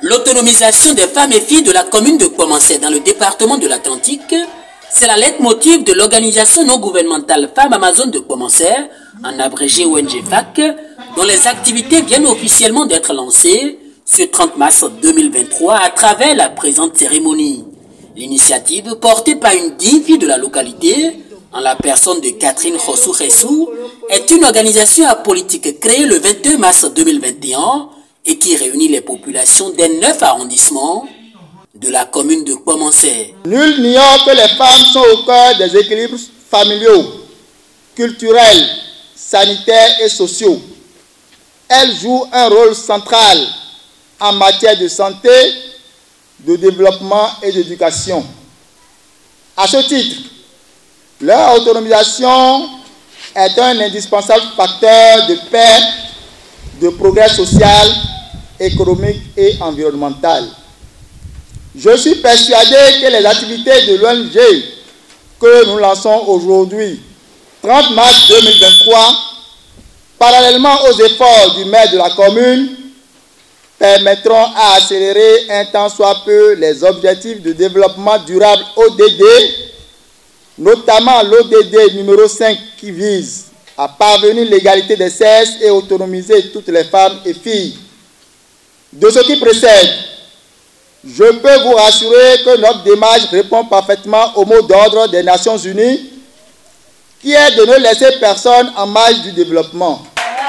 L'autonomisation des femmes et filles de la commune de Kouamansé dans le département de l'Atlantique, c'est la leitmotiv de l'organisation non gouvernementale Femmes Amazones de Kouamansé, en abrégé ONG FAC, dont les activités viennent officiellement d'être lancées ce 30 mars 2023 à travers la présente cérémonie. L'initiative, portée par une digne fille de la localité, en la personne de Catherine Khossou Khessou, est une organisation apolitique créée le 22 mars 2021 et qui réunit les populations des 9 arrondissements de la commune de Kouamansé. Nul n'ignore que les femmes sont au cœur des équilibres familiaux, culturels, sanitaires et sociaux. Elles jouent un rôle central en matière de santé, de développement et d'éducation. À ce titre, leur autonomisation est un indispensable facteur de paix, de progrès social, économique et environnemental. Je suis persuadé que les activités de l'ONG que nous lançons aujourd'hui, 30 mars 2023, parallèlement aux efforts du maire de la commune, permettront à accélérer un tant soit peu les objectifs de développement durable ODD, notamment l'ODD numéro 5 qui vise à parvenir l'égalité des sexes et autonomiser toutes les femmes et filles. De ce qui précède, je peux vous rassurer que notre démarche répond parfaitement au mot d'ordre des Nations Unies, qui est de ne laisser personne en marge du développement.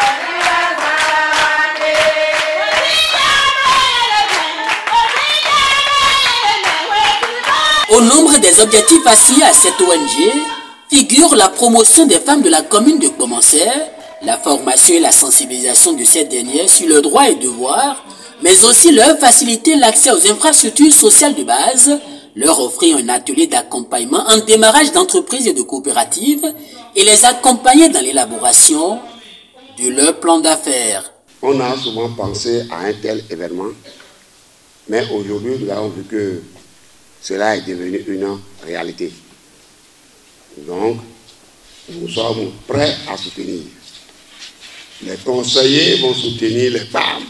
Au nombre des objectifs assignés à cette ONG figure la promotion des femmes de la commune de Kouamansé, la formation et la sensibilisation de ces dernières sur leurs droits et devoirs, mais aussi leur faciliter l'accès aux infrastructures sociales de base, leur offrir un atelier d'accompagnement en démarrage d'entreprises et de coopératives et les accompagner dans l'élaboration de leur plan d'affaires. On a souvent pensé à un tel événement, mais aujourd'hui nous avons vu que cela est devenu une réalité. Donc, nous sommes prêts à soutenir. Les conseillers vont soutenir les femmes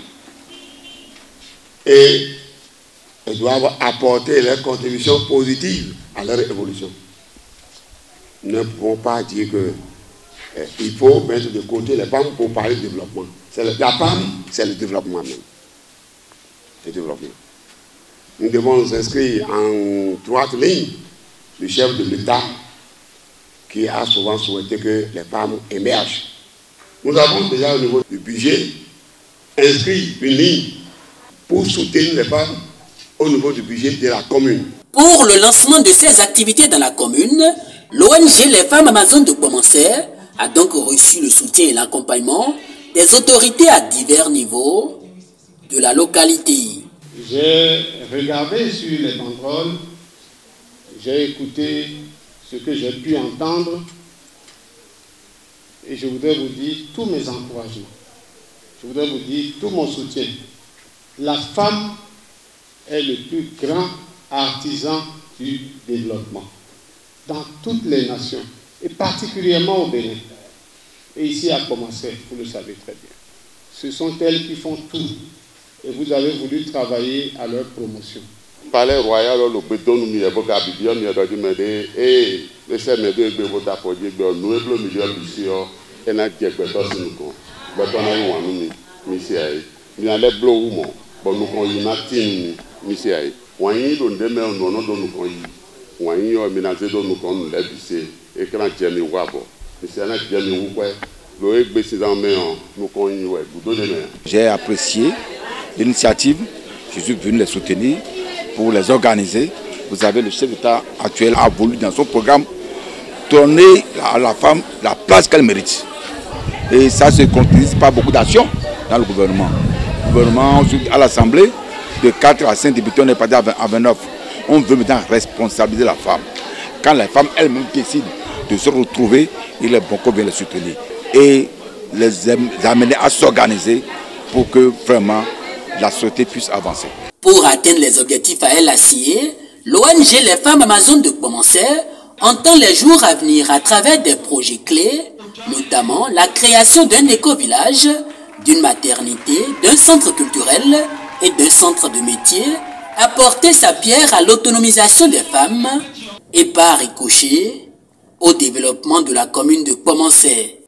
et elles doivent apporter leur contribution positive à leur évolution. Nous ne pouvons pas dire qu'il faut mettre de côté les femmes pour parler de développement. La femme, c'est le développement même. Le développement. Nous devons nous inscrire en droite ligne du chef de l'État qui a souvent souhaité que les femmes émergent. Nous avons déjà au niveau du budget inscrit une ligne pour soutenir les femmes au niveau du budget de la commune. Pour le lancement de ces activités dans la commune, l'ONG Les Femmes Amazones de Kouamansé a donc reçu le soutien et l'accompagnement des autorités à divers niveaux de la localité. J'ai regardé sur les banderoles, j'ai écouté ce que j'ai pu entendre et je voudrais vous dire tous mes encouragements. Je voudrais vous dire tout mon soutien. La femme est le plus grand artisan du développement dans toutes les nations et particulièrement au Bénin. Et ici à Kouamansé, vous le savez très bien. Ce sont elles qui font tout. Et vous avez voulu travailler à leur promotion. Palais royal, le béton, nous y avons habillé, nous y avons dit, et les services de votre apogée, nous avons mis ici, et nous avons dit que nous avons dit que nous avons dit que nous avons dit que nous avons dit que nous J'ai apprécié l'initiative, je suis venu les soutenir pour les organiser. Vous savez, le chef d'État actuel a voulu dans son programme donner à la femme la place qu'elle mérite. Et ça se concrétise par beaucoup d'actions dans le gouvernement. Le gouvernement, à l'Assemblée, de 4 à 5 députés, on est passé à 29. On veut maintenant responsabiliser la femme. Quand la femme elle-même décide de se retrouver, il est bon qu'on vienne les soutenir. Et les amener à s'organiser pour que vraiment la société puisse avancer. Pour atteindre les objectifs à elle assignés, l'ONG Les Femmes Amazones de Kouamansé entend les jours à venir à travers des projets clés, notamment la création d'un éco-village, d'une maternité, d'un centre culturel et d'un centre de métier, apporter sa pierre à l'autonomisation des femmes et par ricochet au développement de la commune de Kpomensé.